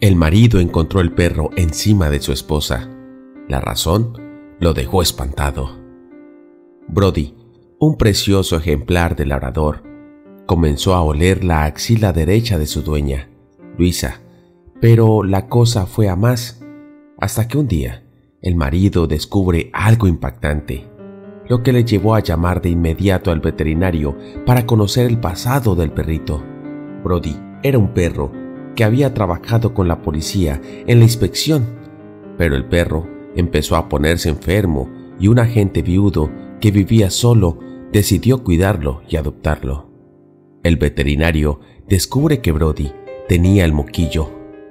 El marido encontró el perro encima de su esposa. La razón lo dejó espantado. Brody, un precioso ejemplar de labrador, comenzó a oler la axila derecha de su dueña, Luisa, pero la cosa fue a más, hasta que un día el marido descubre algo impactante, lo que le llevó a llamar de inmediato al veterinario para conocer el pasado del perrito. Brody era un perro que había trabajado con la policía en la inspección, pero el perro empezó a ponerse enfermo y un agente viudo que vivía solo decidió cuidarlo y adoptarlo. El veterinario descubre que Brody tenía el moquillo,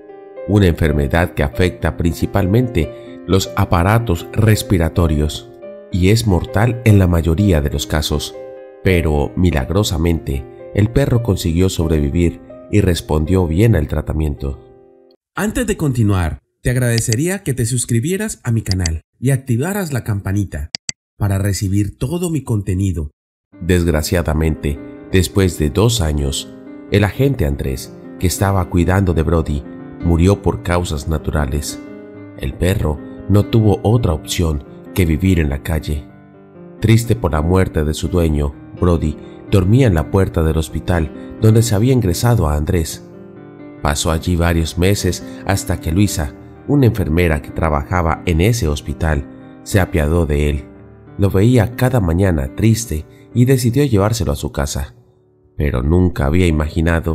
una enfermedad que afecta principalmente los aparatos respiratorios y es mortal en la mayoría de los casos, pero milagrosamente el perro consiguió sobrevivir y respondió bien al tratamiento. Antes de continuar, te agradecería que te suscribieras a mi canal y activaras la campanita para recibir todo mi contenido. Desgraciadamente, después de 2 años, el agente Andrés, que estaba cuidando de Brody, murió por causas naturales. El perro no tuvo otra opción que vivir en la calle. Triste por la muerte de su dueño, Brody dormía en la puerta del hospital donde se había ingresado a Andrés. Pasó allí varios meses hasta que Luisa, una enfermera que trabajaba en ese hospital, se apiadó de él. Lo veía cada mañana triste y decidió llevárselo a su casa, pero nunca había imaginado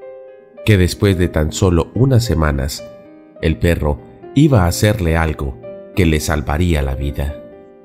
que después de tan solo unas semanas, el perro iba a hacerle algo que le salvaría la vida.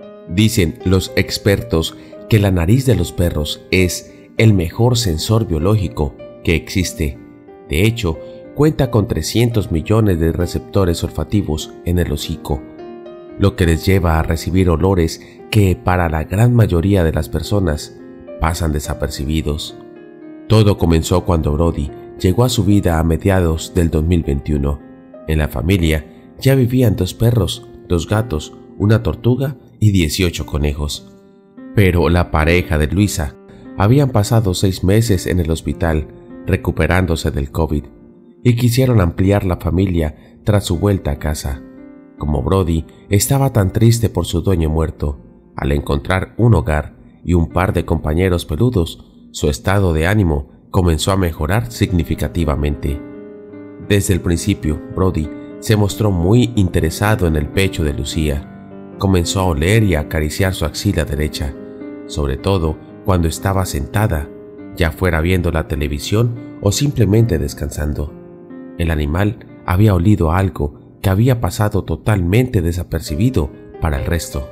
Dicen los expertos que la nariz de los perros es el mejor sensor biológico que existe. De hecho, cuenta con 300 millones de receptores olfativos en el hocico, lo que les lleva a recibir olores que para la gran mayoría de las personas pasan desapercibidos. Todo comenzó cuando Brody llegó a su vida a mediados del 2021. En la familia ya vivían 2 perros, 2 gatos, una tortuga y 18 conejos. Pero la pareja de Luisa habían pasado 6 meses en el hospital recuperándose del COVID y quisieron ampliar la familia tras su vuelta a casa. Como Brody estaba tan triste por su dueño muerto, al encontrar un hogar y un par de compañeros peludos, su estado de ánimo comenzó a mejorar significativamente. Desde el principio, Brody se mostró muy interesado en el pecho de Lucía. Comenzó a oler y a acariciar su axila derecha, sobre todo cuando estaba sentada, ya fuera viendo la televisión o simplemente descansando. El animal había olido algo que había pasado totalmente desapercibido para el resto.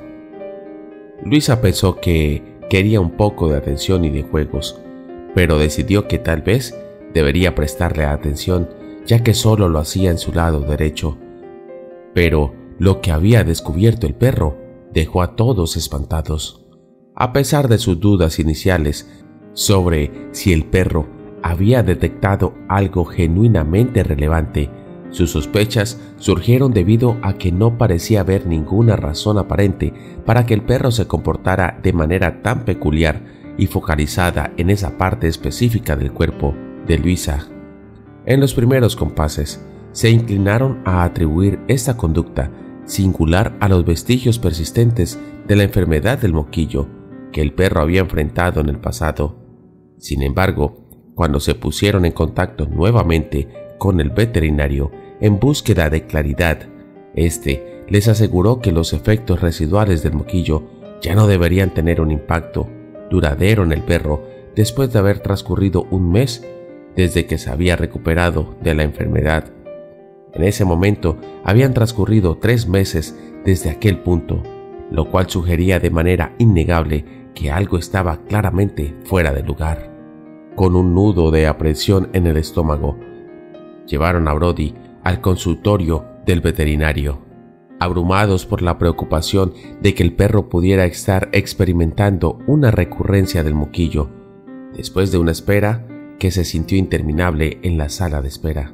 Luisa pensó que quería un poco de atención y de juegos, pero decidió que tal vez debería prestarle atención, ya que solo lo hacía en su lado derecho. Pero lo que había descubierto el perro dejó a todos espantados. A pesar de sus dudas iniciales sobre si el perro había detectado algo genuinamente relevante, sus sospechas surgieron debido a que no parecía haber ninguna razón aparente para que el perro se comportara de manera tan peculiar y focalizada en esa parte específica del cuerpo de Luisa. En los primeros compases, se inclinaron a atribuir esta conducta singular a los vestigios persistentes de la enfermedad del moquillo que el perro había enfrentado en el pasado. Sin embargo, cuando se pusieron en contacto nuevamente con el veterinario en búsqueda de claridad, este les aseguró que los efectos residuales del moquillo ya no deberían tener un impacto duradero en el perro después de haber transcurrido un mes desde que se había recuperado de la enfermedad. En ese momento habían transcurrido 3 meses desde aquel punto, lo cual sugería de manera innegable que algo estaba claramente fuera de lugar. Con un nudo de aprensión en el estómago, llevaron a Brody al consultorio del veterinario, abrumados por la preocupación de que el perro pudiera estar experimentando una recurrencia del moquillo, después de una espera que se sintió interminable en la sala de espera.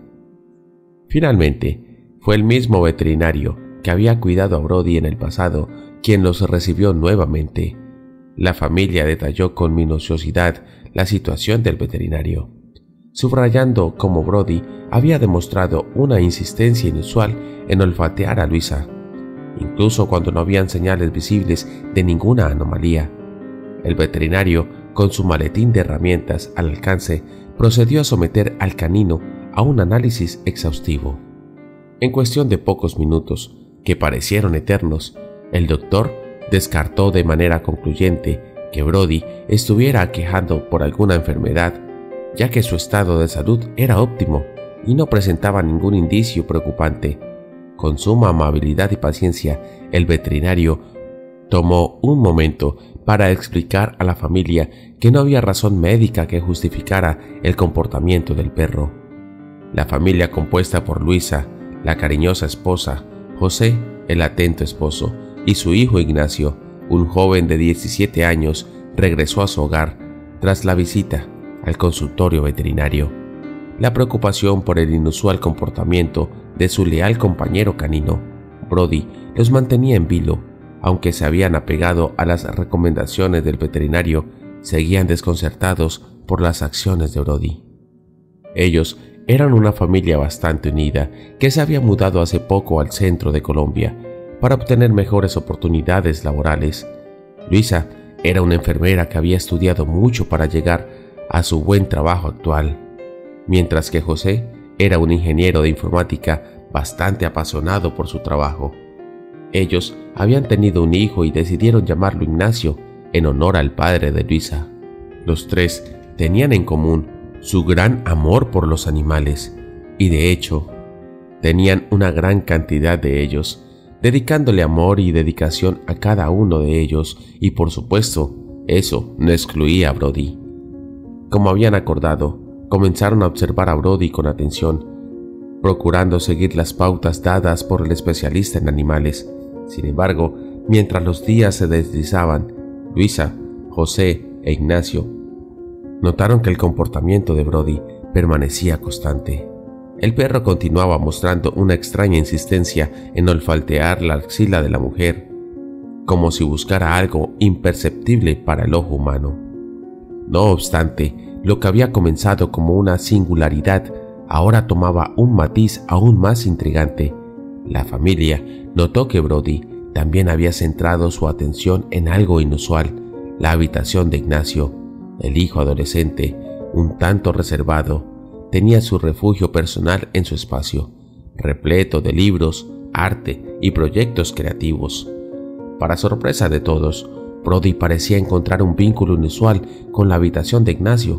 Finalmente, fue el mismo veterinario que había cuidado a Brody en el pasado quien los recibió nuevamente. La familia detalló con minuciosidad la situación del veterinario. subrayando cómo Brody había demostrado una insistencia inusual en olfatear a Luisa, incluso cuando no habían señales visibles de ninguna anomalía. El veterinario, con su maletín de herramientas al alcance, procedió a someter al canino a un análisis exhaustivo. En cuestión de pocos minutos, que parecieron eternos, el doctor descartó de manera concluyente que Brody estuviera aquejado por alguna enfermedad, ya que su estado de salud era óptimo y no presentaba ningún indicio preocupante. Con suma amabilidad y paciencia, el veterinario tomó un momento para explicar a la familia que no había razón médica que justificara el comportamiento del perro. La familia, compuesta por Luisa, la cariñosa esposa, José, el atento esposo, y su hijo Ignacio, un joven de 17 años, regresó a su hogar tras la visita al consultorio veterinario. La preocupación por el inusual comportamiento de su leal compañero canino, Brody, los mantenía en vilo. Aunque se habían apegado a las recomendaciones del veterinario, seguían desconcertados por las acciones de Brody. Ellos eran una familia bastante unida que se había mudado hace poco al centro de Colombia para obtener mejores oportunidades laborales. Luisa era una enfermera que había estudiado mucho para llegar a su buen trabajo actual, mientras que José era un ingeniero de informática bastante apasionado por su trabajo. Ellos habían tenido un hijo y decidieron llamarlo Ignacio en honor al padre de Luisa. Los tres tenían en común su gran amor por los animales y, de hecho, tenían una gran cantidad de ellos, dedicándole amor y dedicación a cada uno de ellos, y por supuesto, eso no excluía a Brody. Como habían acordado, comenzaron a observar a Brody con atención, procurando seguir las pautas dadas por el especialista en animales. Sin embargo, mientras los días se deslizaban, Luisa, José e Ignacio notaron que el comportamiento de Brody permanecía constante. El perro continuaba mostrando una extraña insistencia en olfatear la axila de la mujer, como si buscara algo imperceptible para el ojo humano. No obstante, lo que había comenzado como una singularidad ahora tomaba un matiz aún más intrigante. La familia notó que Brody también había centrado su atención en algo inusual: la habitación de Ignacio. El hijo adolescente, un tanto reservado, tenía su refugio personal en su espacio, repleto de libros, arte y proyectos creativos. Para sorpresa de todos, Brody parecía encontrar un vínculo inusual con la habitación de Ignacio.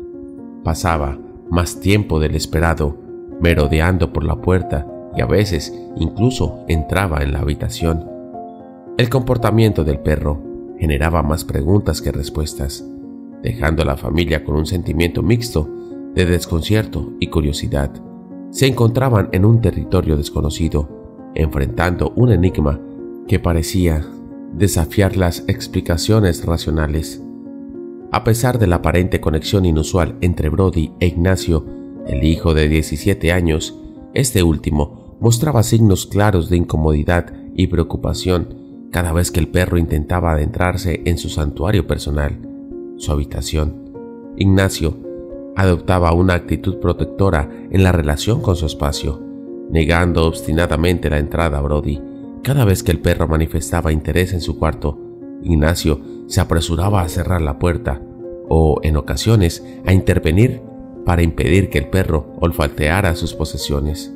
Pasaba más tiempo del esperado merodeando por la puerta y a veces incluso entraba en la habitación. El comportamiento del perro generaba más preguntas que respuestas, dejando a la familia con un sentimiento mixto de desconcierto y curiosidad. Se encontraban en un territorio desconocido, enfrentando un enigma que parecía desafiar las explicaciones racionales. A pesar de la aparente conexión inusual entre Brody e Ignacio, el hijo de 17 años, este último mostraba signos claros de incomodidad y preocupación cada vez que el perro intentaba adentrarse en su santuario personal, su habitación. Ignacio adoptaba una actitud protectora en la relación con su espacio, negando obstinadamente la entrada a Brody. Cada vez que el perro manifestaba interés en su cuarto, Ignacio se apresuraba a cerrar la puerta o, en ocasiones, a intervenir para impedir que el perro olfateara sus posesiones.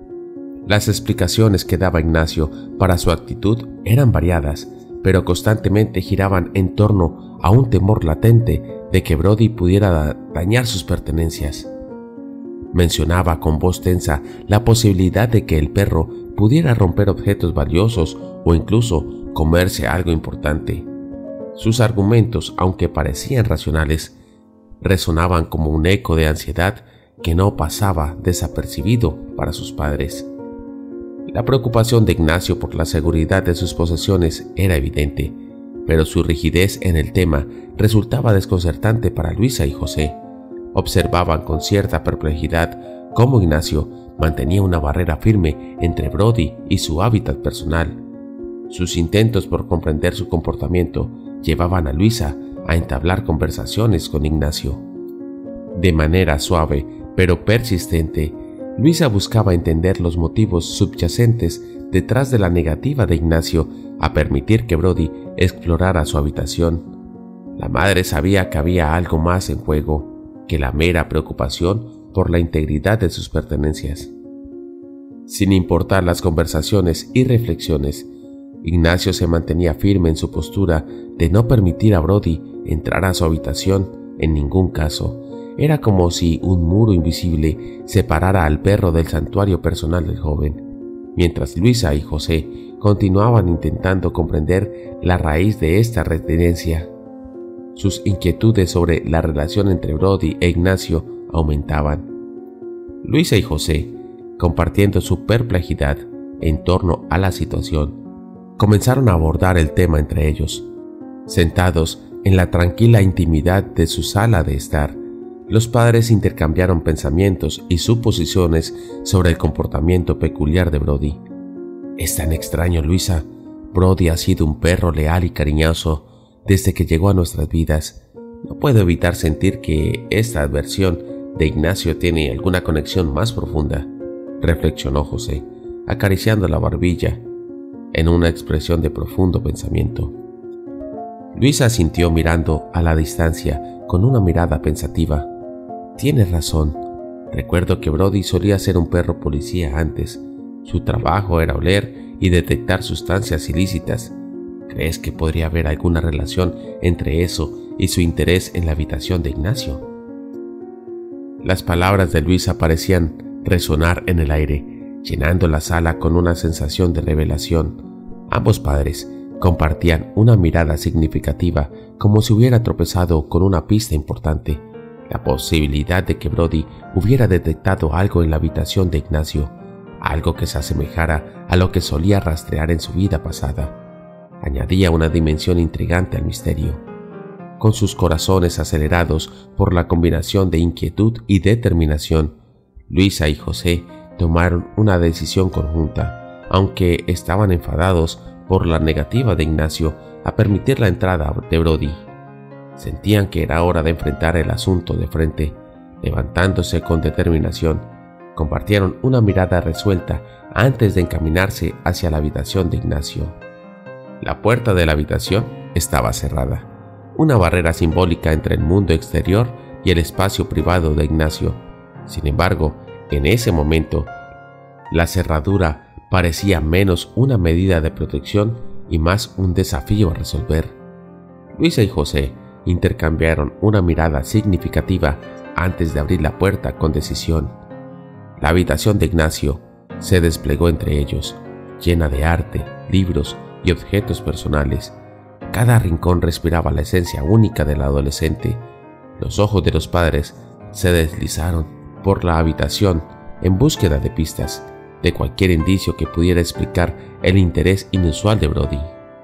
Las explicaciones que daba Ignacio para su actitud eran variadas, pero constantemente giraban en torno a un temor latente de que Brody pudiera dañar sus pertenencias. Mencionaba con voz tensa la posibilidad de que el perro pudiera romper objetos valiosos o incluso comerse algo importante. Sus argumentos, aunque parecían racionales, resonaban como un eco de ansiedad que no pasaba desapercibido para sus padres. La preocupación de Ignacio por la seguridad de sus posesiones era evidente, pero su rigidez en el tema resultaba desconcertante para Luisa y José. Observaban con cierta perplejidad cómo Ignacio mantenía una barrera firme entre Brody y su hábitat personal. Sus intentos por comprender su comportamiento llevaban a Luisa a entablar conversaciones con Ignacio. De manera suave pero persistente, Luisa buscaba entender los motivos subyacentes detrás de la negativa de Ignacio a permitir que Brody explorara su habitación. La madre sabía que había algo más en juego que la mera preocupación por la integridad de sus pertenencias. Sin importar las conversaciones y reflexiones, Ignacio se mantenía firme en su postura de no permitir a Brody entrar a su habitación en ningún caso. Era como si un muro invisible separara al perro del santuario personal del joven, mientras Luisa y José continuaban intentando comprender la raíz de esta reticencia. Sus inquietudes sobre la relación entre Brody e Ignacio aumentaban. Luisa y José, compartiendo su perplejidad en torno a la situación, comenzaron a abordar el tema entre ellos. Sentados en la tranquila intimidad de su sala de estar, los padres intercambiaron pensamientos y suposiciones sobre el comportamiento peculiar de Brody. «Es tan extraño, Luisa. Brody ha sido un perro leal y cariñoso desde que llegó a nuestras vidas. No puedo evitar sentir que esta adversión de Ignacio tiene alguna conexión más profunda», reflexionó José, acariciando la barbilla en una expresión de profundo pensamiento. Luisa asintió mirando a la distancia con una mirada pensativa. «Tienes razón. Recuerdo que Brody solía ser un perro policía antes. Su trabajo era oler y detectar sustancias ilícitas. ¿Crees que podría haber alguna relación entre eso y su interés en la habitación de Ignacio?» Las palabras de Luisa parecían resonar en el aire, llenando la sala con una sensación de revelación. Ambos padres compartían una mirada significativa, como si hubiera tropezado con una pista importante. La posibilidad de que Brody hubiera detectado algo en la habitación de Ignacio, algo que se asemejara a lo que solía rastrear en su vida pasada, añadía una dimensión intrigante al misterio. Con sus corazones acelerados por la combinación de inquietud y determinación, Luisa y José tomaron una decisión conjunta, aunque estaban enfadados por la negativa de Ignacio a permitir la entrada de Brody. Sentían que era hora de enfrentar el asunto de frente. Levantándose con determinación, compartieron una mirada resuelta antes de encaminarse hacia la habitación de Ignacio. La puerta de la habitación estaba cerrada, una barrera simbólica entre el mundo exterior y el espacio privado de Ignacio. Sin embargo, en ese momento, la cerradura parecía menos una medida de protección y más un desafío a resolver. Luisa y José intercambiaron una mirada significativa antes de abrir la puerta con decisión. La habitación de Ignacio se desplegó entre ellos, llena de arte, libros y objetos personales. Cada rincón respiraba la esencia única del adolescente. Los ojos de los padres se deslizaron por la habitación en búsqueda de pistas, de cualquier indicio que pudiera explicar el interés inusual de Brody.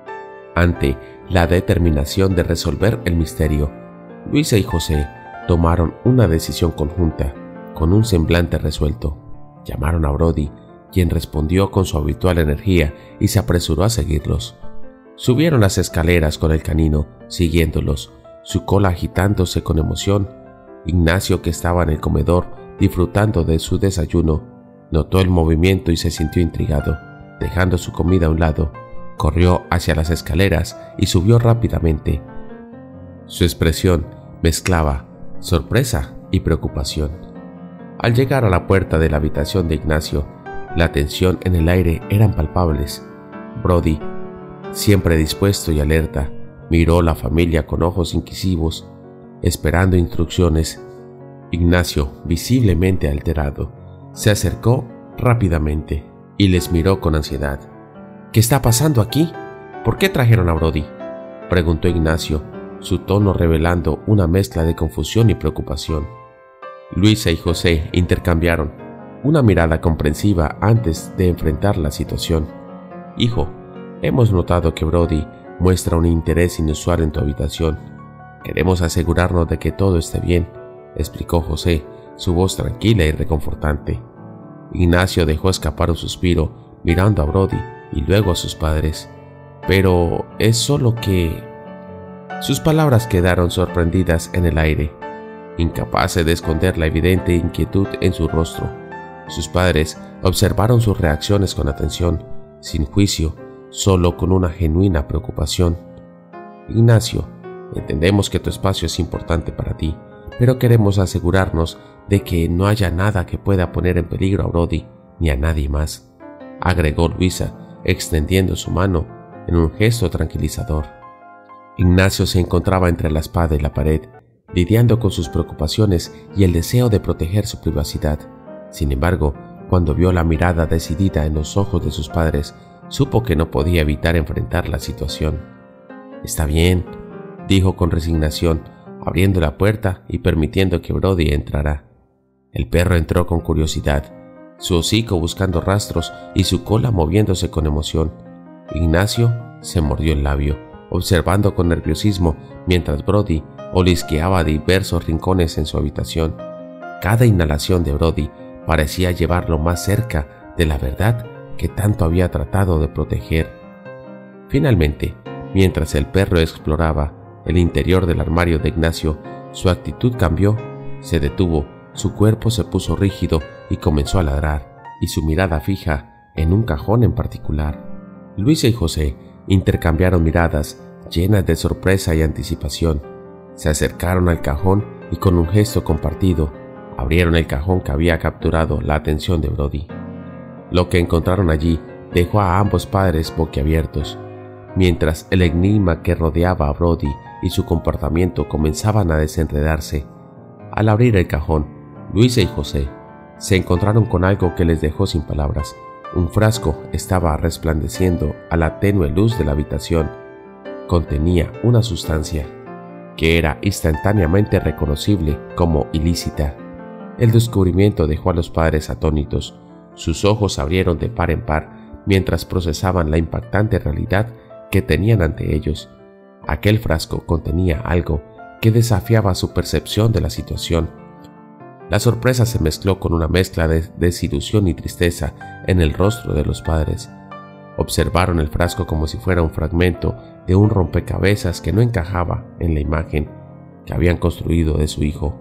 Ante la determinación de resolver el misterio, Luisa y José tomaron una decisión conjunta. Con un semblante resuelto, llamaron a Brody, quien respondió con su habitual energía y se apresuró a seguirlos. Subieron las escaleras con el canino, siguiéndolos, su cola agitándose con emoción. Ignacio, que estaba en el comedor disfrutando de su desayuno, notó el movimiento y se sintió intrigado. Dejando su comida a un lado, corrió hacia las escaleras y subió rápidamente. Su expresión mezclaba sorpresa y preocupación. Al llegar a la puerta de la habitación de Ignacio, la tensión en el aire eran palpables. Brody, siempre dispuesto y alerta, miró a la familia con ojos inquisitivos, esperando instrucciones. Ignacio, visiblemente alterado, se acercó rápidamente y les miró con ansiedad. «¿Qué está pasando aquí? ¿Por qué trajeron a Brody?», preguntó Ignacio, su tono revelando una mezcla de confusión y preocupación. Luisa y José intercambiaron una mirada comprensiva antes de enfrentar la situación. «Hijo, hemos notado que Brody muestra un interés inusual en tu habitación. Queremos asegurarnos de que todo esté bien», explicó José, su voz tranquila y reconfortante. Ignacio dejó escapar un suspiro mirando a Brody y luego a sus padres. «Pero es solo que...». Sus palabras quedaron sorprendidas en el aire. incapaces de esconder la evidente inquietud en su rostro. Sus padres observaron sus reacciones con atención, sin juicio, solo con una genuina preocupación. Ignacio, entendemos que tu espacio es importante para ti, pero queremos asegurarnos de que no haya nada que pueda poner en peligro a Brody ni a nadie más, agregó Luisa, extendiendo su mano en un gesto tranquilizador. Ignacio se encontraba entre la espada y la pared, lidiando con sus preocupaciones y el deseo de proteger su privacidad. Sin embargo, cuando vio la mirada decidida en los ojos de sus padres, supo que no podía evitar enfrentar la situación. «Está bien», dijo con resignación, abriendo la puerta y permitiendo que Brody entrara. El perro entró con curiosidad, su hocico buscando rastros y su cola moviéndose con emoción. Ignacio se mordió el labio, observando con nerviosismo mientras Brody olisqueaba diversos rincones en su habitación. Cada inhalación de Brody parecía llevarlo más cerca de la verdad que tanto había tratado de proteger. Finalmente, mientras el perro exploraba el interior del armario de Ignacio, su actitud cambió, se detuvo, su cuerpo se puso rígido y comenzó a ladrar, y su mirada fija en un cajón en particular. Luisa y José intercambiaron miradas llenas de sorpresa y anticipación. Se acercaron al cajón y con un gesto compartido, abrieron el cajón que había capturado la atención de Brody. Lo que encontraron allí dejó a ambos padres boquiabiertos, mientras el enigma que rodeaba a Brody y su comportamiento comenzaban a desenredarse. Al abrir el cajón, Luisa y José se encontraron con algo que les dejó sin palabras. Un frasco estaba resplandeciendo a la tenue luz de la habitación. Contenía una sustancia que era instantáneamente reconocible como ilícita. El descubrimiento dejó a los padres atónitos. Sus ojos se abrieron de par en par mientras procesaban la impactante realidad que tenían ante ellos. Aquel frasco contenía algo que desafiaba su percepción de la situación. La sorpresa se mezcló con una mezcla de desilusión y tristeza en el rostro de los padres. Observaron el frasco como si fuera un fragmento de un rompecabezas que no encajaba en la imagen que habían construido de su hijo.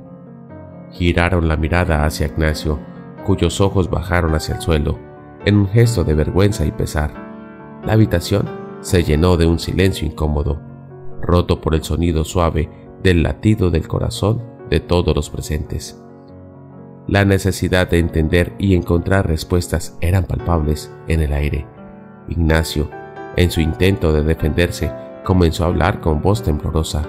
Giraron la mirada hacia Ignacio, cuyos ojos bajaron hacia el suelo, en un gesto de vergüenza y pesar. La habitación se llenó de un silencio incómodo, roto por el sonido suave del latido del corazón de todos los presentes. La necesidad de entender y encontrar respuestas eran palpables en el aire. Ignacio, en su intento de defenderse, comenzó a hablar con voz temblorosa.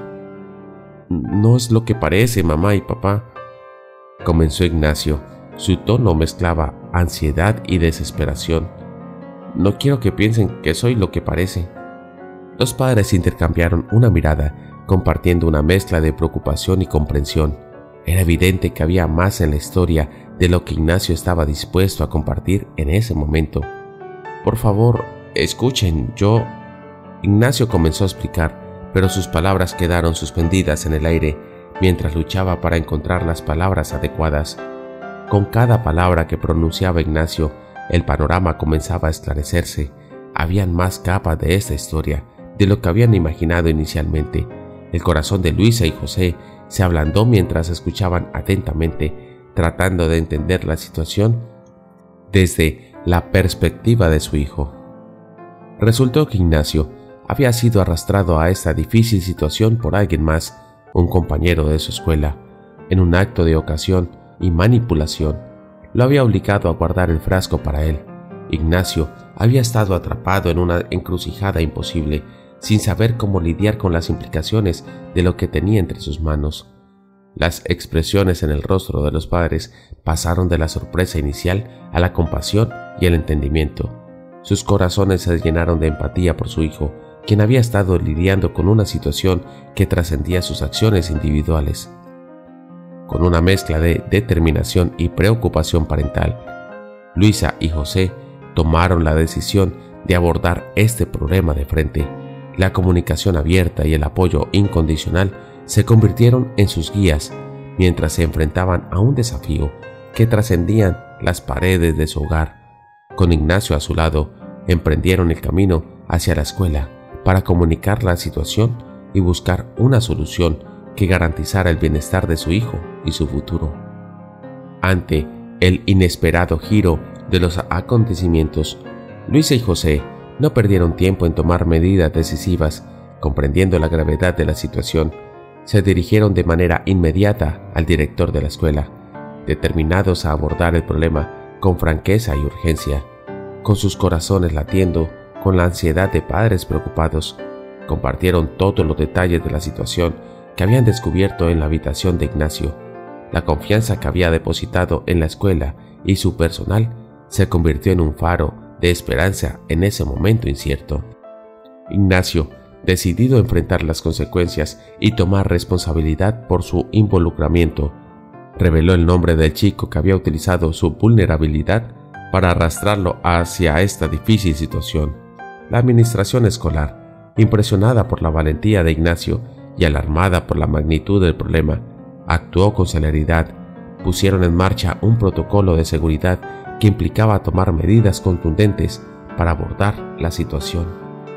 «No es lo que parece, mamá y papá», comenzó Ignacio. Su tono mezclaba ansiedad y desesperación. «No quiero que piensen que soy lo que parece». Los padres intercambiaron una mirada, compartiendo una mezcla de preocupación y comprensión. Era evidente que había más en la historia de lo que Ignacio estaba dispuesto a compartir en ese momento. «Por favor, escuchen, yo...» Ignacio comenzó a explicar, pero sus palabras quedaron suspendidas en el aire mientras luchaba para encontrar las palabras adecuadas. Con cada palabra que pronunciaba Ignacio, el panorama comenzaba a esclarecerse. Habían más capas de esta historia de lo que habían imaginado inicialmente. El corazón de Luisa y José se ablandó mientras escuchaban atentamente, tratando de entender la situación desde la perspectiva de su hijo. Resultó que Ignacio había sido arrastrado a esta difícil situación por alguien más, un compañero de su escuela. En un acto de ocasión y manipulación, lo había obligado a guardar el frasco para él. Ignacio había estado atrapado en una encrucijada imposible, sin saber cómo lidiar con las implicaciones de lo que tenía entre sus manos. Las expresiones en el rostro de los padres pasaron de la sorpresa inicial a la compasión y el entendimiento. Sus corazones se llenaron de empatía por su hijo, quien había estado lidiando con una situación que trascendía sus acciones individuales. Con una mezcla de determinación y preocupación parental, Luisa y José tomaron la decisión de abordar este problema de frente. La comunicación abierta y el apoyo incondicional se convirtieron en sus guías mientras se enfrentaban a un desafío que trascendían las paredes de su hogar. Con Ignacio a su lado, emprendieron el camino hacia la escuela para comunicar la situación y buscar una solución que garantizara el bienestar de su hijo y su futuro. Ante el inesperado giro de los acontecimientos, Luisa y José no perdieron tiempo en tomar medidas decisivas. Comprendiendo la gravedad de la situación, se dirigieron de manera inmediata al director de la escuela, determinados a abordar el problema con franqueza y urgencia. Con sus corazones latiendo, con la ansiedad de padres preocupados, compartieron todos los detalles de la situación que habían descubierto en la habitación de Ignacio. La confianza que había depositado en la escuela y su personal se convirtió en un faro de esperanza en ese momento incierto. Ignacio, decidido a enfrentar las consecuencias y tomar responsabilidad por su involucramiento, reveló el nombre del chico que había utilizado su vulnerabilidad para arrastrarlo hacia esta difícil situación. La administración escolar, impresionada por la valentía de Ignacio y alarmada por la magnitud del problema, actuó con celeridad. Pusieron en marcha un protocolo de seguridad que implicaba tomar medidas contundentes para abordar la situación.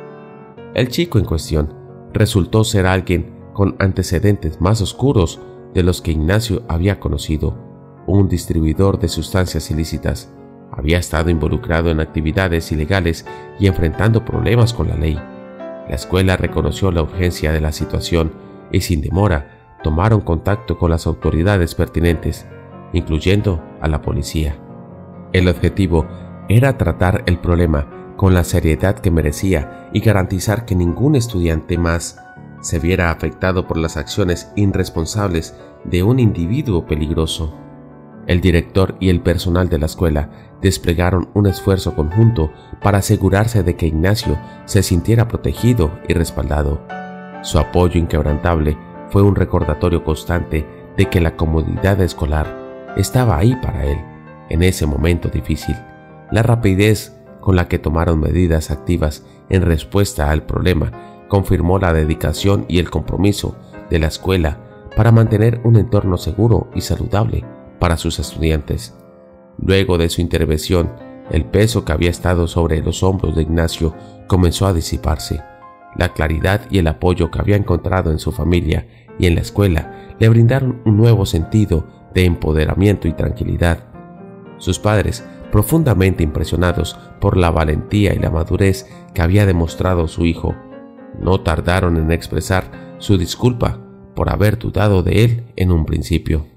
El chico en cuestión resultó ser alguien con antecedentes más oscuros de los que Ignacio había conocido, un distribuidor de sustancias ilícitas. Había estado involucrado en actividades ilegales y enfrentando problemas con la ley. La escuela reconoció la urgencia de la situación y sin demora tomaron contacto con las autoridades pertinentes, incluyendo a la policía. El objetivo era tratar el problema con la seriedad que merecía y garantizar que ningún estudiante más se viera afectado por las acciones irresponsables de un individuo peligroso. El director y el personal de la escuela desplegaron un esfuerzo conjunto para asegurarse de que Ignacio se sintiera protegido y respaldado. Su apoyo inquebrantable fue un recordatorio constante de que la comunidad escolar estaba ahí para él en ese momento difícil. La rapidez con la que tomaron medidas activas en respuesta al problema confirmó la dedicación y el compromiso de la escuela para mantener un entorno seguro y saludable para sus estudiantes. Luego de su intervención, el peso que había estado sobre los hombros de Ignacio comenzó a disiparse. La claridad y el apoyo que había encontrado en su familia y en la escuela le brindaron un nuevo sentido de empoderamiento y tranquilidad. Sus padres, profundamente impresionados por la valentía y la madurez que había demostrado su hijo, no tardaron en expresar su disculpa por haber dudado de él en un principio.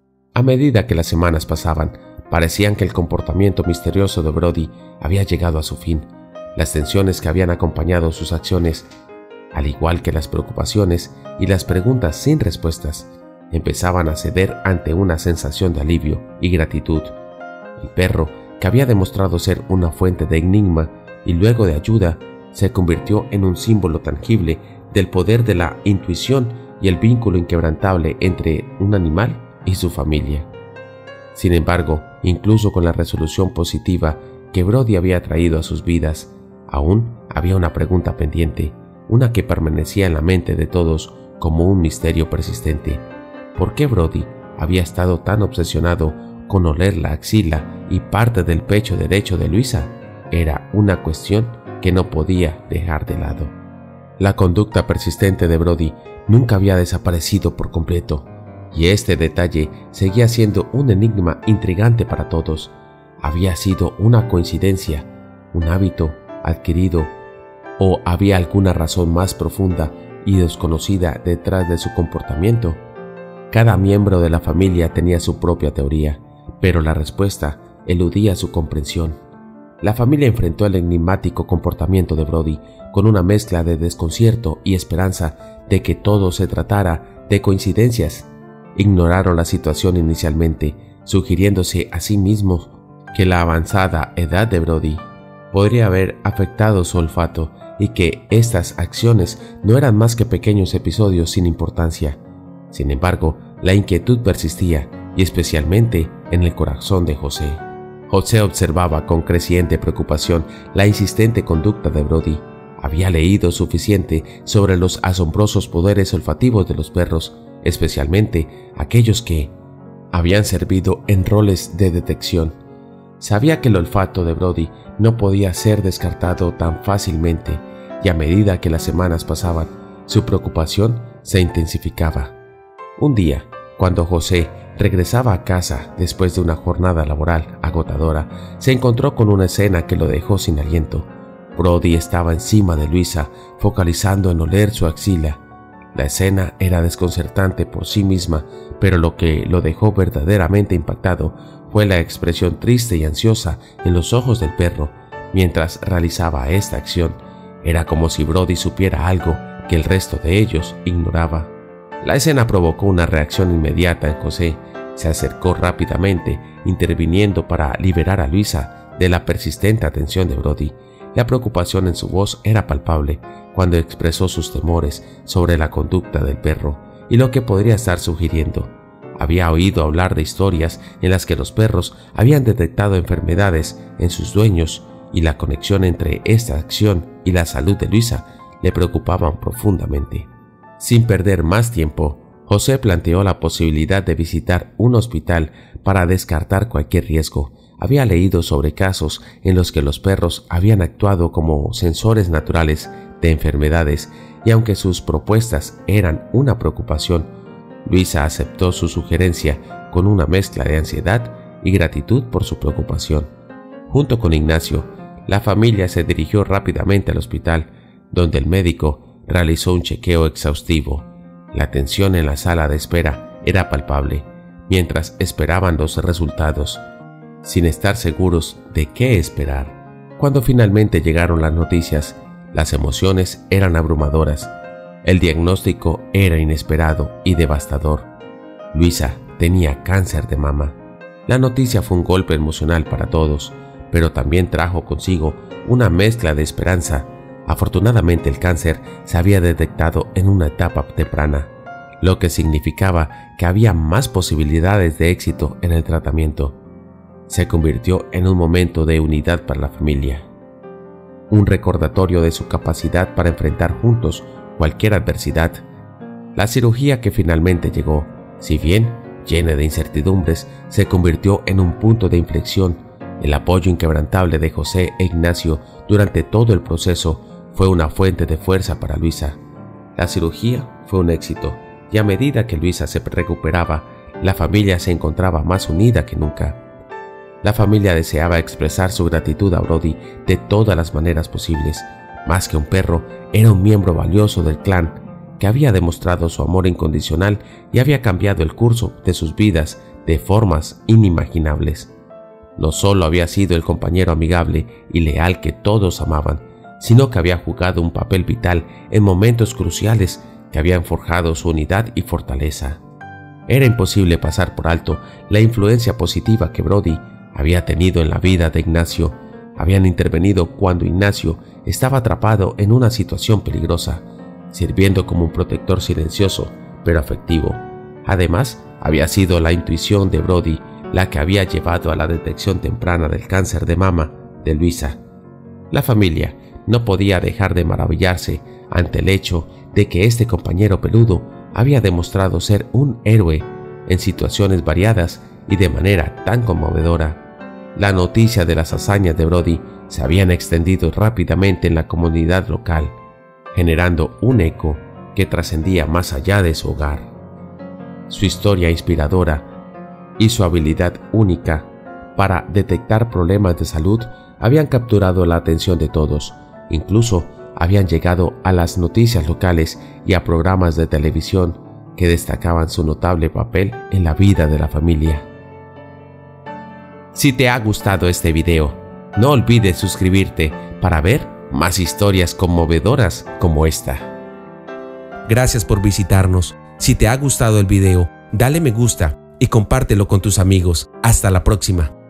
A medida que las semanas pasaban, parecían que el comportamiento misterioso de Brody había llegado a su fin. Las tensiones que habían acompañado sus acciones, al igual que las preocupaciones y las preguntas sin respuestas, empezaban a ceder ante una sensación de alivio y gratitud. El perro, que había demostrado ser una fuente de enigma y luego de ayuda, se convirtió en un símbolo tangible del poder de la intuición y el vínculo inquebrantable entre un animal y su familia. Sin embargo, incluso con la resolución positiva que Brody había traído a sus vidas, aún había una pregunta pendiente, una que permanecía en la mente de todos como un misterio persistente. ¿Por qué Brody había estado tan obsesionado con oler la axila y parte del pecho derecho de Luisa? Era una cuestión que no podía dejar de lado. La conducta persistente de Brody nunca había desaparecido por completo, y este detalle seguía siendo un enigma intrigante para todos. ¿Había sido una coincidencia, un hábito adquirido, o había alguna razón más profunda y desconocida detrás de su comportamiento? Cada miembro de la familia tenía su propia teoría, pero la respuesta eludía su comprensión. La familia enfrentó el enigmático comportamiento de Brody con una mezcla de desconcierto y esperanza de que todo se tratara de coincidencias. Ignoraron la situación inicialmente, sugiriéndose a sí mismos que la avanzada edad de Brody podría haber afectado su olfato y que estas acciones no eran más que pequeños episodios sin importancia. Sin embargo, la inquietud persistía, y especialmente en el corazón de José. José observaba con creciente preocupación la insistente conducta de Brody. Había leído suficiente sobre los asombrosos poderes olfativos de los perros, especialmente aquellos que habían servido en roles de detección. Sabía que el olfato de Brody no podía ser descartado tan fácilmente, y a medida que las semanas pasaban, su preocupación se intensificaba. Un día, cuando José regresaba a casa después de una jornada laboral agotadora, se encontró con una escena que lo dejó sin aliento. Brody estaba encima de Luisa, focalizando en oler su axila. La escena era desconcertante por sí misma, pero lo que lo dejó verdaderamente impactado fue la expresión triste y ansiosa en los ojos del perro mientras realizaba esta acción. Era como si Brody supiera algo que el resto de ellos ignoraba. La escena provocó una reacción inmediata en José. Se acercó rápidamente, interviniendo para liberar a Luisa de la persistente atención de Brody. La preocupación en su voz era palpable cuando expresó sus temores sobre la conducta del perro y lo que podría estar sugiriendo. Había oído hablar de historias en las que los perros habían detectado enfermedades en sus dueños, y la conexión entre esta acción y la salud de Luisa le preocupaban profundamente. Sin perder más tiempo, José planteó la posibilidad de visitar un hospital para descartar cualquier riesgo. Había leído sobre casos en los que los perros habían actuado como sensores naturales de enfermedades, y aunque sus propuestas eran una preocupación, Luisa aceptó su sugerencia con una mezcla de ansiedad y gratitud por su preocupación. Junto con Ignacio, la familia se dirigió rápidamente al hospital, donde el médico realizó un chequeo exhaustivo. La tensión en la sala de espera era palpable, mientras esperaban los resultados, sin estar seguros de qué esperar. Cuando finalmente llegaron las noticias, las emociones eran abrumadoras. El diagnóstico era inesperado y devastador. Luisa tenía cáncer de mama. La noticia fue un golpe emocional para todos, pero también trajo consigo una mezcla de esperanza. Afortunadamente el cáncer se había detectado en una etapa temprana, lo que significaba que había más posibilidades de éxito en el tratamiento. Se convirtió en un momento de unidad para la familia, un recordatorio de su capacidad para enfrentar juntos cualquier adversidad. La cirugía que finalmente llegó, si bien llena de incertidumbres, se convirtió en un punto de inflexión. El apoyo inquebrantable de José e Ignacio durante todo el proceso fue una fuente de fuerza para Luisa. La cirugía fue un éxito, y a medida que Luisa se recuperaba, la familia se encontraba más unida que nunca. La familia deseaba expresar su gratitud a Brody de todas las maneras posibles. Más que un perro, era un miembro valioso del clan que había demostrado su amor incondicional y había cambiado el curso de sus vidas de formas inimaginables. No solo había sido el compañero amigable y leal que todos amaban, sino que había jugado un papel vital en momentos cruciales que habían forjado su unidad y fortaleza. Era imposible pasar por alto la influencia positiva que Brody había tenido en la vida de Ignacio. Habían intervenido cuando Ignacio estaba atrapado en una situación peligrosa, sirviendo como un protector silencioso pero afectivo. Además, había sido la intuición de Brody la que había llevado a la detección temprana del cáncer de mama de Luisa. La familia no podía dejar de maravillarse ante el hecho de que este compañero peludo había demostrado ser un héroe en situaciones variadas y de manera tan conmovedora. La noticia de las hazañas de Brody se habían extendido rápidamente en la comunidad local, generando un eco que trascendía más allá de su hogar. Su historia inspiradora y su habilidad única para detectar problemas de salud habían capturado la atención de todos. Incluso habían llegado a las noticias locales y a programas de televisión que destacaban su notable papel en la vida de la familia. Si te ha gustado este video, no olvides suscribirte para ver más historias conmovedoras como esta. Gracias por visitarnos. Si te ha gustado el video, dale me gusta y compártelo con tus amigos. Hasta la próxima.